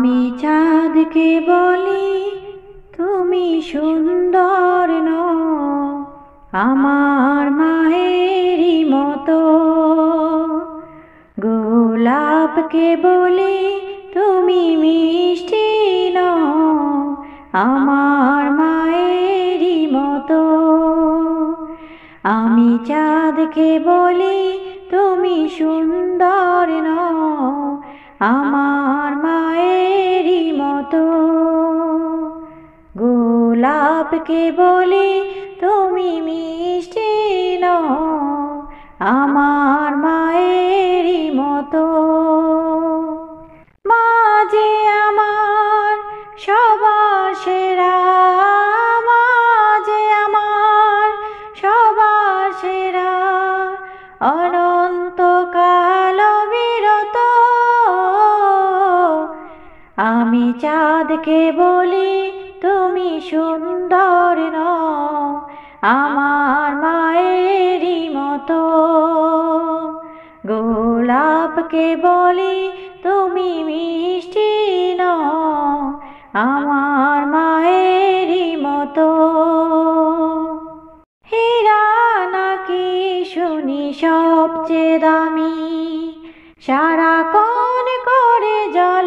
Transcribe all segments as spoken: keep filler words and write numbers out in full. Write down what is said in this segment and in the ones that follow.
আমি চাঁদকে বলি তুমি সুন্দর নও, আমার মায়েরই মতো। গোলাপকে বলি তুমি মিষ্টি নও, আমার মায়েরই মতো। আমি চাঁদকে বলি তুমি সুন্দর নও, আমার মায়েরই মতো। গোলাপকে বলি তুমি মিষ্টি নও, আমার মায়েরই মতো। মা যে আমার সবার সেরা, মা যে আমার সবার সেরা, অনন্তকাল বিরত। আমি চাঁদকে বলি তুমি সুন্দর নও, আমার মায়েরই মতো। গোলাপকে বলি তুমি মিষ্টি নও, আমার মায়েরই মতো। হীরা নাকি শুনি সবচেয়ে দামি, সারাক্ষণ করে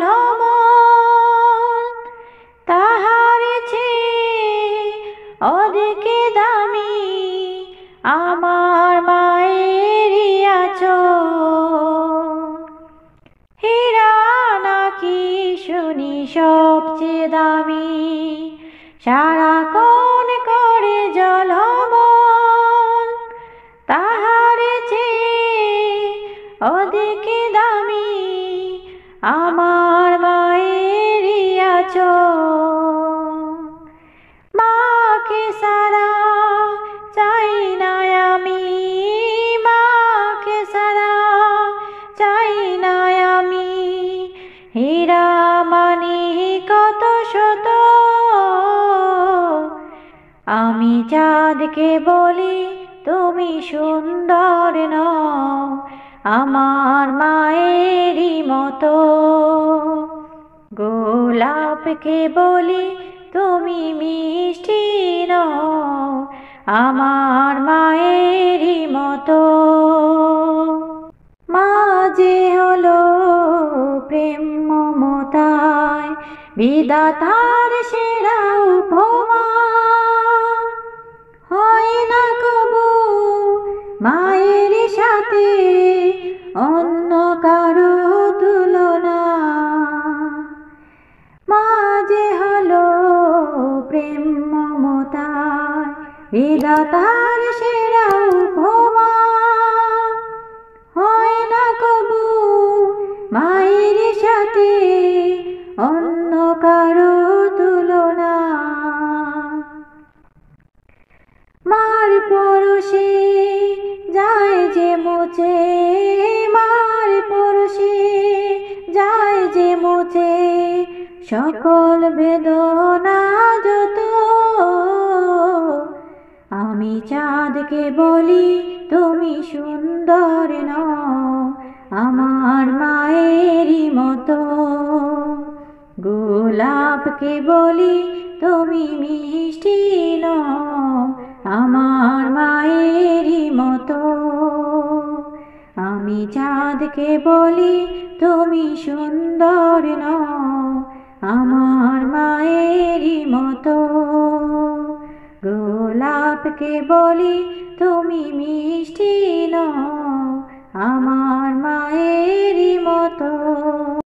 ঝলমল, তাহার চেয়ে অধিক দামি আমার মায়েরই আঁচল। হীরা নাকি শুনি সবচেয়ে দামি, সারাক্ষণ করে ঝলমল, তাহার চেয়ে অধিক দামি আমার মায়েরই আঁচল। মাকে সারা চাই না আমি, মাকে সারা চাই না আমি, হীরা মানি কত শত। আমি চাঁদকে বলি তুমি সুন্দর নও, আমার মায়েরই মতো। গোলাপকে বলি তুমি মিষ্টি নও, আমার মায়েরই মতো। মা যে হলো প্রেম মমতায় বিধাতার সেরা উপমা, হয় না কবু মায়ের সাথে অন্য কারো তুলনা। মা যে হলো প্রেম মমতায় বিধাতার সেরা উপমা, হয় না কবু মায়ের সাথে অন্য কারো তুলনা। মার পরশে যায় যে মুছে, মার পরশে যায় যে মুছে সকল বেদনা যত। আমি চাঁদকে বলি তুমি সুন্দর নও, আমার মায়েরই মতো। গোলাপকে বলি তুমি মিষ্টি নও, আমার মায়েরই মতো। আমি চাঁদকে বলি তুমি সুন্দর নও, আমার মায়েরই মতো। গোলাপকে বলি তুমি মিষ্টি নও, আমার মায়েরই মতো।